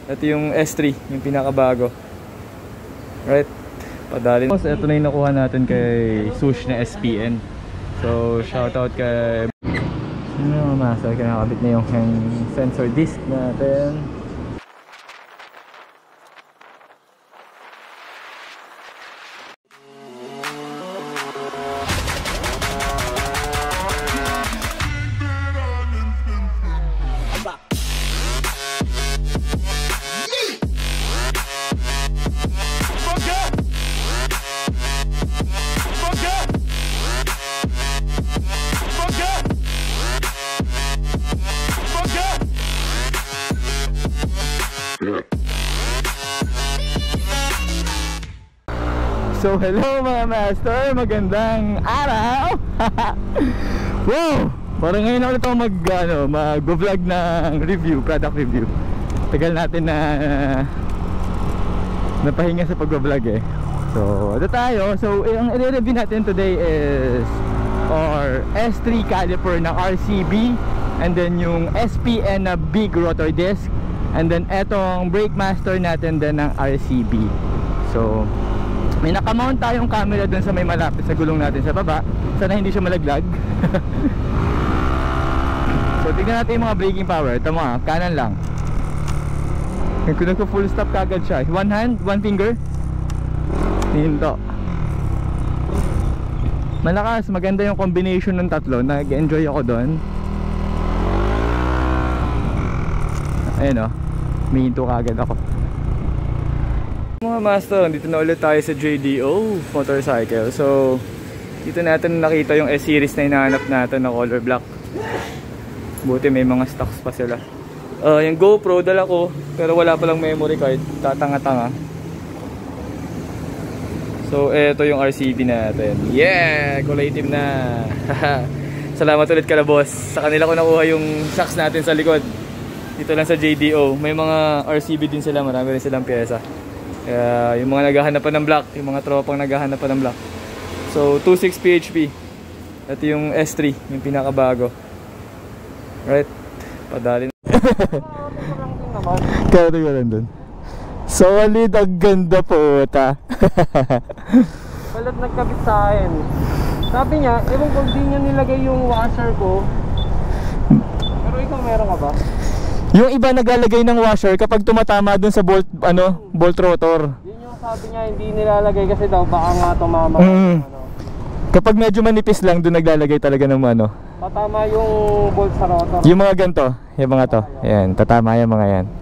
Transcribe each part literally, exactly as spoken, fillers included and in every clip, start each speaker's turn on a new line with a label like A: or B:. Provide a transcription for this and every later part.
A: Ito yung S three, yung pinakabago. Right, padali. Ito na yung nakuha natin kay Sush na S P N. So shoutout kay ano, master, kinakabit na yung sensor disc natin. So hello mga master, magandang araw. Wow, parang ngayon ulit ako mag ano, mag-vlog ng review, product review. Tagal natin na uh, napahinga sa pag-vlog eh. So ito tayo. So ang i-review natin today is or S three caliper na R C B, and then yung S P N na big rotor disc, and then etong brake master natin din ng R C B. So may nakamount tayong camera dun sa may malapit sa gulong natin sa baba. Sana hindi siya malaglag. So tignan natin yung mga braking power. Ito mga, kanan lang. Kung nagko full stop kagad siya. One hand, one finger. Hinto. Malakas, maganda yung combination ng tatlo. Nag-enjoy ako doon. Ayun o, may hinto kagad ako. Mga master, dito na ulit tayo sa J D O Motorcycle. So dito natin nakita yung S-series na hinahanap natin na color black. Buti may mga stocks pa sila. uh, Yung GoPro dala ko, pero wala palang memory card. Tatanga-tanga. So eto yung R C B natin. Yeah! Kulay itim na. Salamat ulit kala boss. Sa kanila ko nakuha yung shocks natin sa likod. Dito lang sa J D O. May mga R C B din sila, marami rin silang pyesa. Kaya yung mga naghahanap pa ng black, yung mga tropang naghahanap pa ng black. So two point six P H P. Ito yung S three, yung pinakabago. Right, padali na. Kaya rin ko dun. Solid, ang ganda po ta.
B: Balat nagkabit sa akin. Sabi niya, ewan kung di niya nilagay yung washer ko. Pero ikaw meron ka ba?
A: Yung iba naglalagay ng washer kapag tumatama dun sa bolt, ano, bolt rotor.
B: Yun yung sabi niya, hindi nilalagay kasi daw baka nga tumama.
A: Mm. Ano. Kapag medyo manipis lang, dun naglalagay talaga ng ano.
B: Tatama yung bolt sa rotor.
A: Yung mga ganito, yung mga to. Ayan, tatama yung mga yan.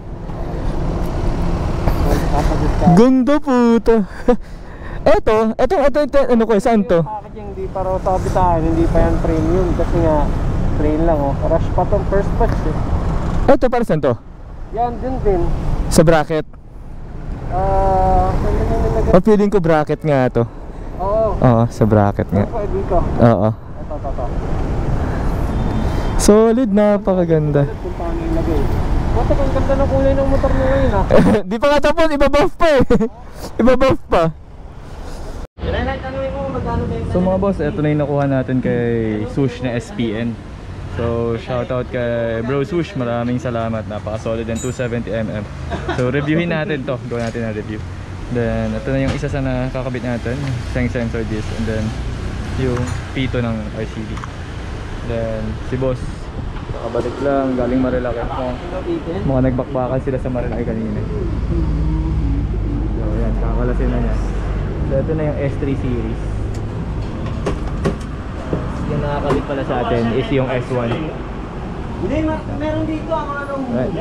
A: Ganda puta. Eto, eto, eto, eto, ano ko, saan to?
B: Yung packaging hindi pa raw sabi sa akin, hindi pa yan premium. Kasi nga, train lang oh. Rush pa tong first batch eh.
A: Ito para saan to?
B: Yan din din.
A: Sa bracket?
B: Ah, uh,
A: oh, feeling ko bracket nga to.
B: Oo.
A: Oo, sa bracket nga.
B: Ito, dito.
A: Oo.
B: Ito, ito, ito.
A: Solid, napakaganda.
B: Kung paano ilagay. Basta kung ganda ng kulay ng motor mo ngayon ha.
A: Di pa nga tapos, iba-buff pa eh. Iba-buff pa. So mga boss, ito na yung nakuha natin kay Sush na S P N. So shoutout kay Bro Sush, maraming salamat, napaka-solid ng two seventy millimeter. So reviewin natin to, gawin natin na review. Then ito na yung isa sa nakakabit natin, Seng sensor disc, and then yung pito ng R C B. Then si boss, nakabalik lang, galing Marilaki. Mga nagbakbakan sila sa Marilaki kanina. So yan, kakalasin na niya. So ito na yung S three series. Yung nakakabit pala sa atin is yung S one.
B: Hindi, meron dito ang anong
A: right.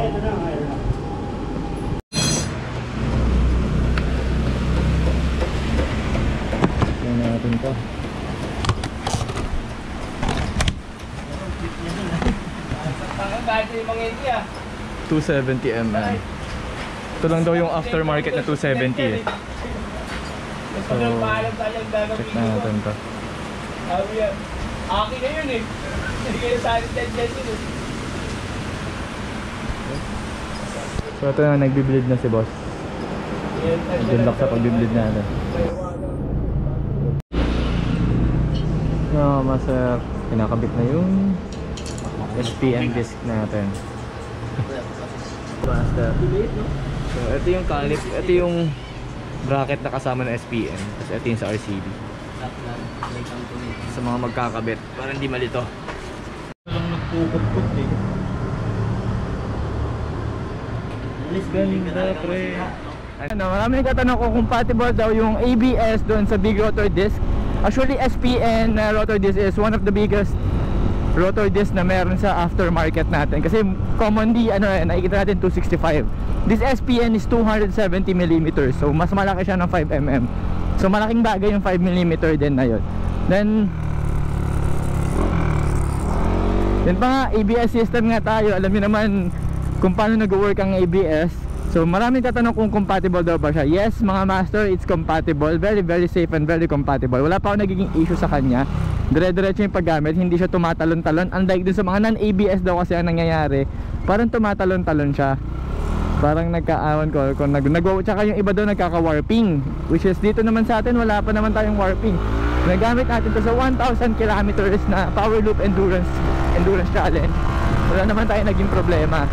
A: Yan natin to. two seventy millimeter. Ito lang daw yung aftermarket na two seventy eh. So, check na natin to.
B: Akin na yun eh. Hindi kayo sa akin ten dyan yun eh.
A: So ito na, nagbiblid na si boss. Good luck sa pagbiblid natin. No, master, kinakabit na yung S P N disc natin. Master. So ito yung calip, ito yung bracket na kasama ng S P N. Tapos ito yung sa R C B. Sa mga magkakabit para hindi malito.
B: Walang nagpupukpuk eh.
A: Alis galing na pre. Ano, marami nagtatanong kung compatible daw yung A B S doon sa big rotor disc. Actually S P N uh, rotor disc is one of the biggest rotor disc na meron sa aftermarket natin. Kasi commonly ano eh, nakikita natin two sixty-five. This S P N is two seventy millimeters. So mas malaki siya ng five millimeters. So malaking bagay yung five millimeters din na yun. Then Then pa nga, A B S system nga tayo. Alam niyo naman kung paano nag-work ang A B S. So maraming tatanong kung compatible daw ba siya. Yes mga master, it's compatible. Very very safe and very compatible. Wala pa akong nagiging issue sa kanya. Dire-diretso yung paggamit, hindi siya tumatalon-talon. Unlike dun sa mga non-A B S daw kasi ang nangyayari, parang tumatalon-talon siya. Parang nagkaawan ko kung nag, nag tsaka yung iba daw nagkaka-warping. Which is dito naman sa atin, wala pa naman tayong warping. Nagamit natin to sa one thousand kilometers na power loop endurance endurance challenge. Wala naman tayong naging problema.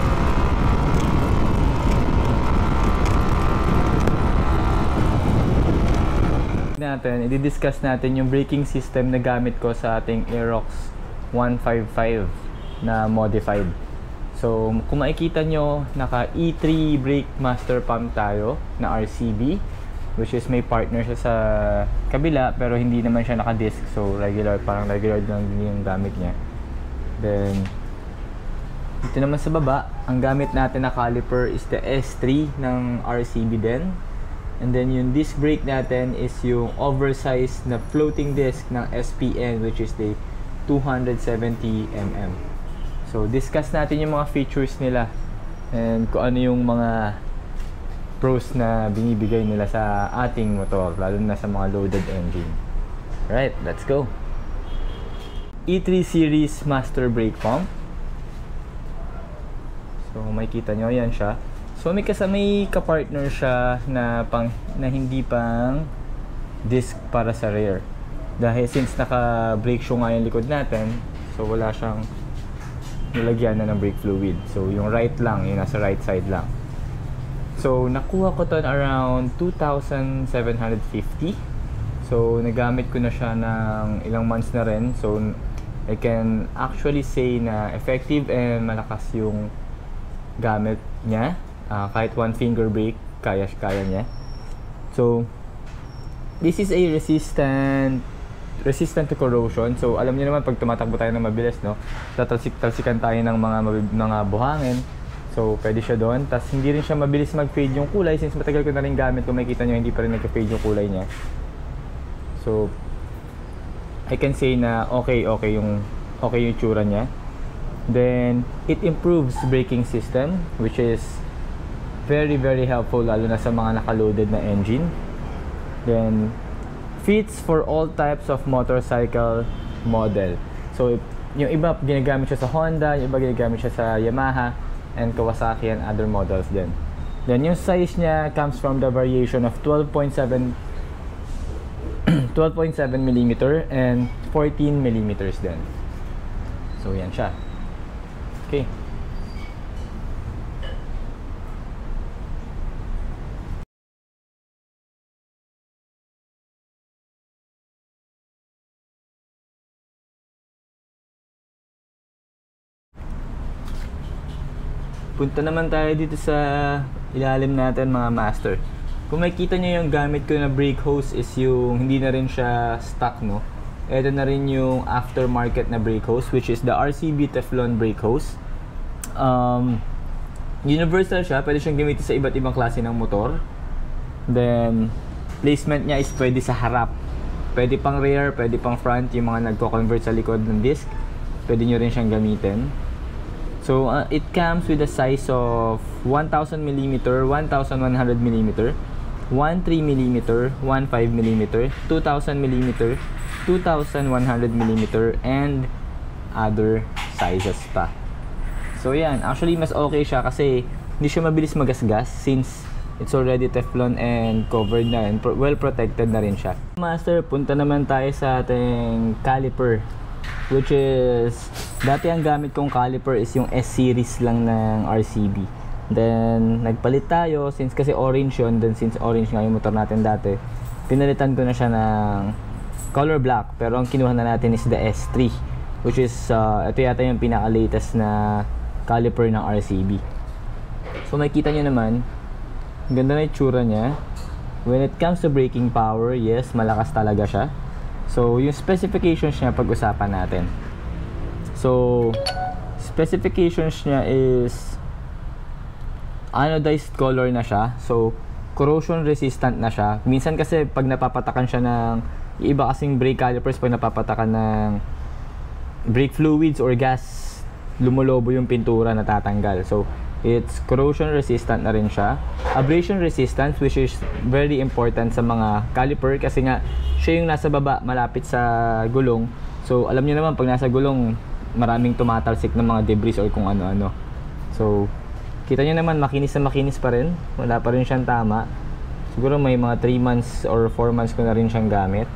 A: Natin, i-discuss natin yung braking system na gamit ko sa ating Aerox one fifty-five na modified. So kung makikita nyo, naka E three brake master pump tayo na R C B, which is may partner siya sa kabila pero hindi naman siya naka disc, so regular, parang regular lang din yung gamit niya. Then dito naman sa baba, ang gamit natin na caliper is the S three ng R C B din. And then yung disc brake natin is yung oversized na floating disc ng S P N, which is the two seventy millimeters. So discuss natin yung mga features nila and kung ano yung mga pros na binibigay nila sa ating motor, lalo na sa mga loaded engine. Right, let's go. E three series master brake pump. So makikita nyo, yan siya. So may kasamay ka-partner siya na pang na hindi pang disc para sa rear. Dahil since naka-brake shoe nga yung likod natin, so wala siyang nilagyan na ng brake fluid. So yung right lang, yung nasa right side lang. So nakuha ko to around two thousand seven hundred fifty. So nagamit ko na siya ng ilang months na rin. So I can actually say na effective and malakas yung gamit niya. Uh, kahit one finger brake, kaya kaya niya. So this is a resistant resistant to corrosion. So alam niyo naman pag tumatakbo tayo ng mabilis, no, tatalsik-talsikan tayo ng mga mga buhangin. So pwede siya doon. Tapos hindi rin siya mabilis mag-fade yung kulay, since matagal ko na rin gamit. Kung makikita niyo, hindi pa rin nag-fade yung kulay niya. So I can say na okay okay yung okay yung tsura niya. Then it improves braking system, which is very very helpful lalo na sa mga naka-loaded na engine. Then fits for all types of motorcycle model. So yung iba ginagamit siya sa Honda, yung iba ginagamit siya sa Yamaha and Kawasaki and other models din. Then yung size niya comes from the variation of twelve point seven millimeter and fourteen millimeters din. So yan siya. Okay. Punta naman tayo dito sa ilalim natin mga master. Kung makikita nyo yung gamit ko na brake hose is yung hindi na rin siya stock, no. Ito na rin yung aftermarket na brake hose, which is the R C B Teflon brake hose. Um, universal siya, pwede siyang gamitin sa iba't ibang klase ng motor. Then placement niya is pwede sa harap, pwede pang rear, pwede pang front. Yung mga nagko-convert sa likod ng disc, pwede nyo rin siyang gamitin. So uh, it comes with a size of one thousand millimeter, one thousand one hundred millimeter, thirteen millimeter, fifteen millimeter, two thousand millimeter, two thousand one hundred millimeter, and other sizes pa. So yan, actually mas okay siya kasi hindi siya mabilis magasgas since it's already Teflon and covered na and well protected na rin siya. Master, punta naman tayo sa ating caliper, which is dati ang gamit kong caliper is yung S series lang ng R C B. Then nagpalit tayo since kasi orange yun. Then since orange nga yung motor natin dati, pinalitan ko na siya ng color black. Pero ang kinuha na natin is the S three, which is uh, ito yata yung pinaka latest na caliper ng R C B. So makikita nyo naman, ganda na itsura niya. When it comes to braking power, yes, malakas talaga siya. So yung specifications niya pag-usapan natin. So specifications niya is anodized color na siya. So corrosion resistant na siya. Minsan kasi pag napapatakan siya ng iba kasing brake calipers, pag napapatakan ng brake fluids or gas, lumulobo yung pintura, natatanggal. So it's corrosion resistant na rin siya. Abrasion resistance, which is very important sa mga caliper kasi nga siya yung nasa baba malapit sa gulong. So alam niyo naman pag nasa gulong maraming tumatalsik ng mga debris or kung ano-ano. So kita niyo naman makinis na makinis pa rin. Wala pa rin siyang tama. Siguro may mga three months or four months ko na rin siyang gamit.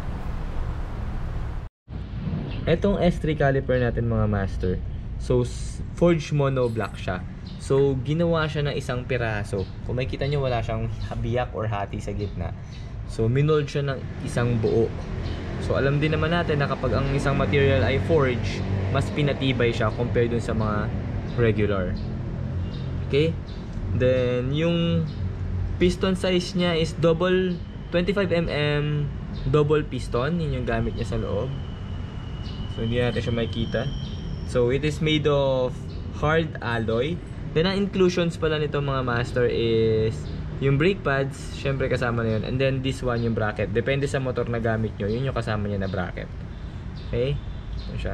A: Etong S three caliper natin mga master, so forged mono black siya. So ginawa siya ng isang piraso. Kung makikita nyo wala siyang biyak or hati sa gitna. So minold siya ng isang buo. So alam din naman natin na kapag ang isang material ay forged, mas pinatibay siya compared dun sa mga regular. Okay? Then yung piston size niya is double twenty-five millimeter double piston. Yun yung gamit niya sa loob. So hindi natin siya makikita. So it is made of hard alloy. Then ang inclusions pala nito mga master is yung brake pads, syempre kasama na yun. And then this one yung bracket. Depende sa motor na gamit nyo, yun yung kasama niya na bracket. Okay? Ito siya.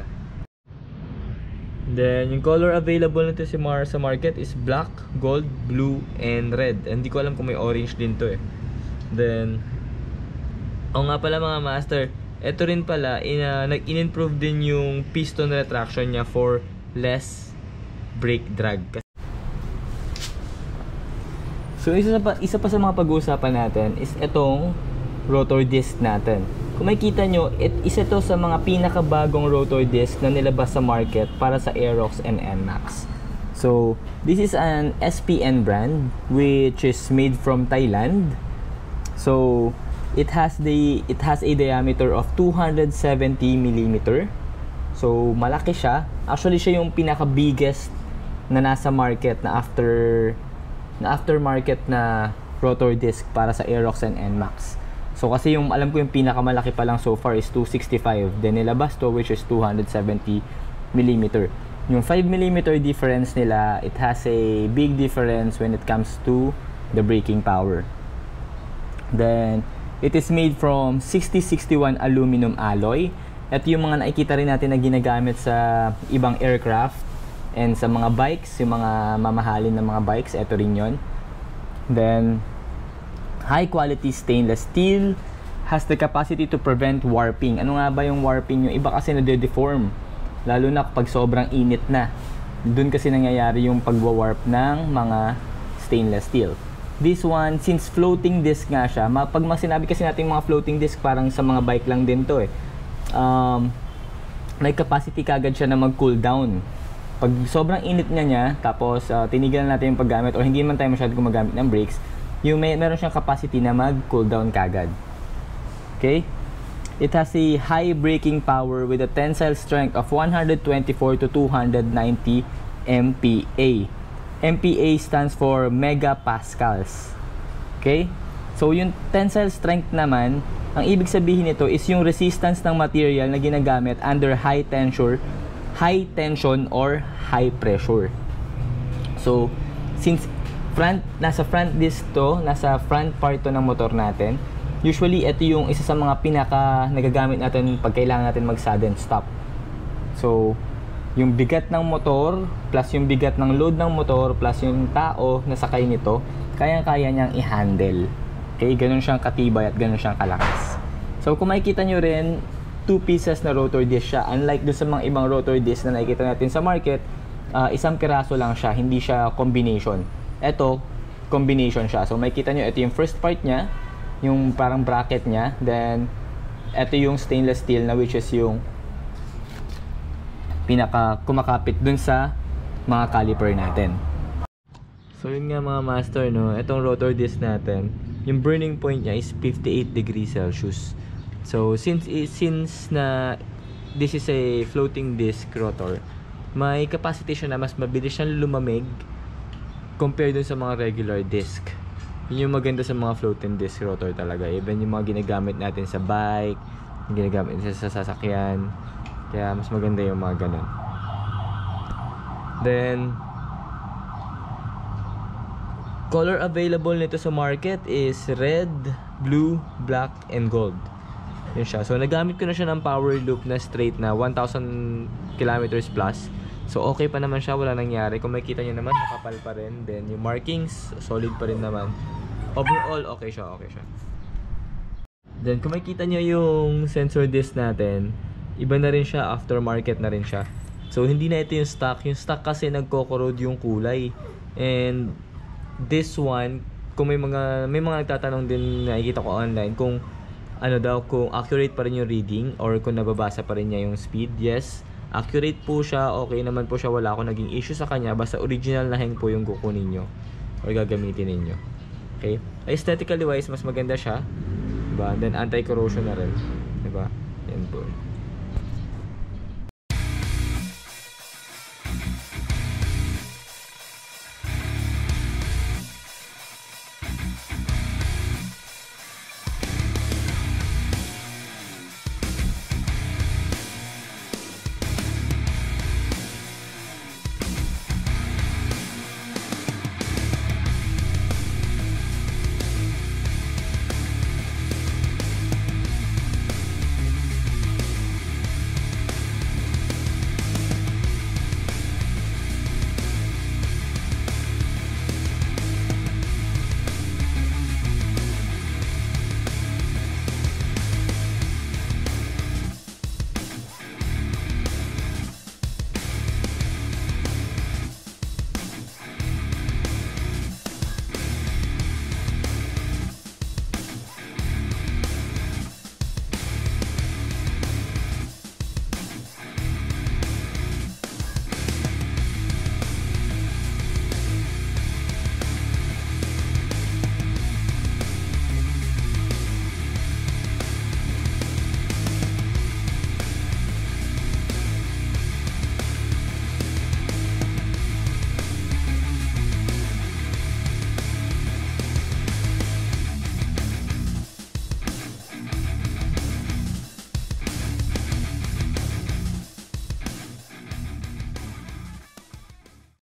A: Then yung color available nito si Mar sa market is black, gold, blue, and red. Hindi ko alam kung may orange din to eh. Then o nga pala mga master, ito rin pala in, uh, nag-in-improve din yung piston retraction niya for less brake drag. So isa pa, isa pa sa mga pag-uusapan natin is itong rotor disc natin. Kung makikita nyo, it, isa to sa mga pinakabagong rotor disc na nilabas sa market para sa Aerox and N MAX. So this is an S P N brand which is made from Thailand. So it has the it has a diameter of two hundred seventy millimeter. So malaki siya. Actually siya yung pinaka biggest na nasa market na after na aftermarket na rotor disc para sa Aerox and N MAX. So kasi yung alam ko yung pinakamalaki pa lang so far is two sixty-five. Then nilabas to which is two hundred seventy millimeter. Yung five millimeter difference nila, it has a big difference when it comes to the braking power. Then it is made from sixty sixty-one aluminum alloy. Ito yung mga nakikita rin natin na ginagamit sa ibang aircraft and sa mga bikes, yung mga mamahalin na mga bikes, ito rin yun. Then high quality stainless steel, has the capacity to prevent warping. Ano nga ba yung warping? Yung iba kasi nade-deform, lalo na kapag sobrang init na. Doon kasi nangyayari yung pagwa-warp ng mga stainless steel. This one, since floating disc nga siya, pag sinabi kasi natin mga floating disc, parang sa mga bike lang din to eh. Um, may capacity kagad siya na mag-cool down. Pag sobrang init niya niya, tapos uh, tinigilan natin yung paggamit or hindi man tayo masyado gumagamit ng brakes, yung may, meron siyang capacity na mag-cool down kagad. Okay? It has a high braking power with a tensile strength of one hundred twenty-four to two hundred ninety M P A. M P A stands for megapascals. Okay? So yung tensile strength naman, ang ibig sabihin nito is yung resistance ng material na ginagamit under high tension, high tension or high pressure. So since front nasa front disc to, nasa front part to ng motor natin, usually ito yung isa sa mga pinaka nagagamit natin pag kailangan natin mag sudden stop. So yung bigat ng motor plus yung bigat ng load ng motor plus yung tao na sakay nito, kayang-kaya niyang i-handle. Okay, ganun siyang katibay at ganun siyang kalakas. So kung makikita nyo rin, two pieces na rotor disc siya. Unlike doon sa mga ibang rotor disc na nakikita natin sa market, uh, isang piraso lang siya, hindi siya combination. Ito, combination siya. So makikita nyo, ito yung first part niya, yung parang bracket niya. Then, ito yung stainless steel na which is yung pinaka kumakapit dun sa mga caliper natin. So yun nga mga master, no, itong rotor disc natin, yung burning point niya is fifty-eight degrees Celsius. So since since na this is a floating disc rotor, may capacity siya na mas mabilis siyang lumamig compared dun sa mga regular disc. Yun yung maganda sa mga floating disc rotor talaga. Even yung mga ginagamit natin sa bike, yung ginagamit natin sa sasakyan, kaya mas maganda yung mga ganun. Then color available nito sa market is red, blue, black, and gold. Yun siya. So nagamit ko na siya ng power loop na straight na one thousand kilometers plus. So okay pa naman siya, wala nangyari. Kung makita niyo naman, makapal pa rin. Then yung markings, solid pa rin naman. Overall, okay siya, okay siya. Then kung makita niyo yung sensor disc natin, iba na rin siya, aftermarket na rin siya. So hindi na ito yung stock. Yung stock kasi nagko-corrode yung kulay. And this one, kung may mga may mga nagtatanong din, nakikita ko online kung ano daw, kung accurate pa rin yung reading or kung nababasa pa rin niya yung speed. Yes, accurate po siya, okay naman po siya, wala akong naging issue sa kanya, basta original na hang po yung kukunin nyo or gagamitin ninyo. Okay, aesthetically wise, mas maganda siya, diba? Then anti-corrosion na rin, diba? Yan po.